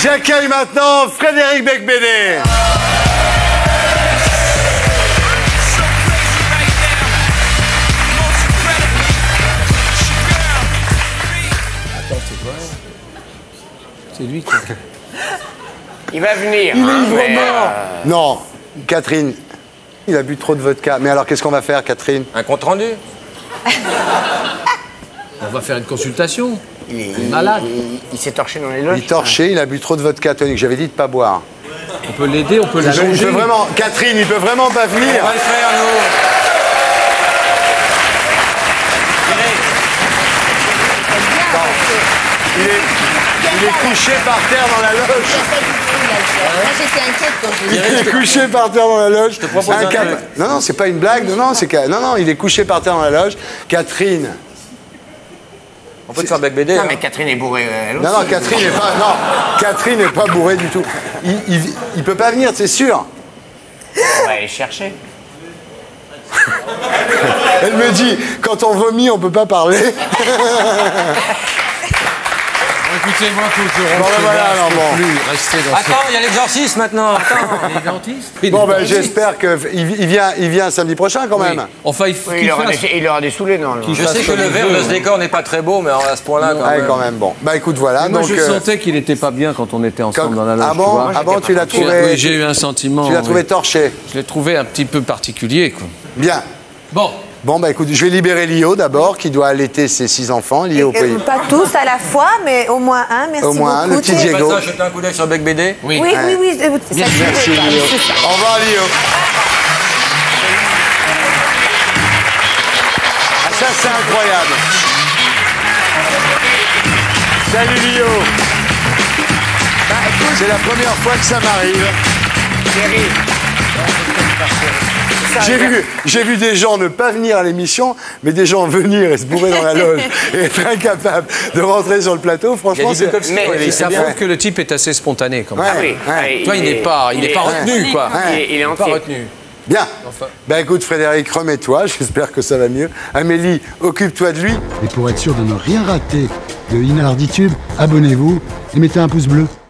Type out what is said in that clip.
J'accueille maintenant Frédéric Becbédé. C'est lui qui... Il va venir. Il est hein, mais, ivre-mort. Non, Catherine, il a bu trop de vodka. Mais alors, qu'est-ce qu'on va faire, Catherine? Un compte rendu. On va faire une consultation. Il est malade. Il s'est torché dans les loges. Il est torché, il a bu trop de vodka tonique. J'avais dit de pas boire. On peut l'aider, on peut Il peut l'allonger. vraiment... Catherine, il peut vraiment pas venir. On va le faire, nous. Il est couché par terre dans la loge. Moi, j'étais inquiète quand je Il est couché par terre dans la loge. propose un truc. Non, non, c'est pas une blague. Non, non, il est couché par terre dans la loge. Catherine. On peut te faire Becbédé. Non, mais Catherine est bourrée, elle aussi. Non, non, Catherine n'est pas. Non, Catherine n'est pas bourrée du tout. Il peut pas venir, c'est sûr. On va aller chercher. Elle me dit, quand on vomit, on peut pas parler. Écoutez, moi, faut que je rentre. Bon, ben voilà, alors bon. Plus rester dans Attends, il y a l'exorcisme maintenant. Attends. Les dentistes. Bon, ben j'espère qu'il vient samedi prochain quand même. Enfin, il Oui, il aura des saoulés, non. Je sais que le verre de ce décor n'est pas très beau, mais à ce point-là, Quand même, bon. Bah écoute, voilà. Moi, donc, je sentais qu'il n'était pas bien quand on était ensemble dans la loge. Ah bon, tu vois. ah bon, tu l'as trouvé. Oui, j'ai eu un sentiment. Tu l'as trouvé oui. torché. Je l'ai trouvé un petit peu particulier, quoi. Bien. Bon. Bon, bah écoute, je vais libérer Lio d'abord, qui doit allaiter ses 6 enfants. Lio au pays. Pas tous à la fois, mais au moins un. Merci Au moins un, beaucoup. le petit Diego. Ça, jeter un coup d'œil sur Becbédé. Oui. Oui, oui, oui. Ça Merci suffit, Lio. c'est ça. Au revoir Lio. Ah, ça c'est incroyable. Salut Lio. C'est la première fois que ça m'arrive. J'ai vu des gens ne pas venir à l'émission, mais des gens venir et se bourrer dans la loge et être incapables de rentrer sur le plateau. Franchement, c'est... Mais ça prouve que le type est assez spontané, quand même. Ah oui. Toi, il n'est pas retenu, quoi. Il est Pas entier. retenu. Bien. Enfin. Ben écoute Frédéric, remets-toi, j'espère que ça va mieux. Amélie, occupe-toi de lui. Et pour être sûr de ne rien rater de Inarditube, abonnez-vous et mettez un pouce bleu.